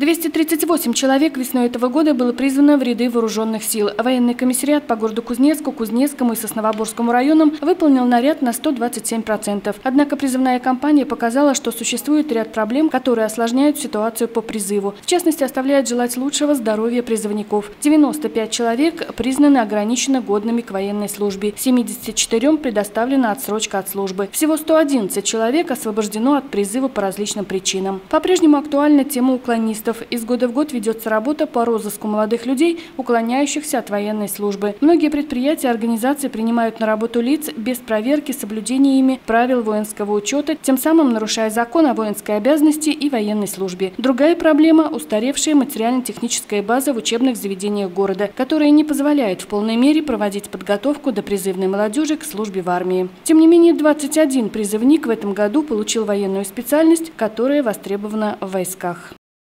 238 человек весной этого года было призвано в ряды вооруженных сил. Военный комиссариат по городу Кузнецку, Кузнецкому и Сосновоборскому районам выполнил наряд на 127%. Однако призывная кампания показала, что существует ряд проблем, которые осложняют ситуацию по призыву. В частности, оставляет желать лучшего здоровья призывников. 95 человек признаны ограниченно годными к военной службе. 74 предоставлена отсрочка от службы. Всего 111 человек освобождено от призыва по различным причинам. По-прежнему актуальна тема уклонистов. Из года в год ведется работа по розыску молодых людей, уклоняющихся от военной службы. Многие предприятия и организации принимают на работу лиц без проверки соблюдения ими правил воинского учета, тем самым нарушая закон о воинской обязанности и военной службе. Другая проблема – устаревшая материально-техническая база в учебных заведениях города, которая не позволяет в полной мере проводить подготовку до призывной молодежи к службе в армии. Тем не менее, 21 призывник в этом году получил военную специальность, которая востребована в войсках.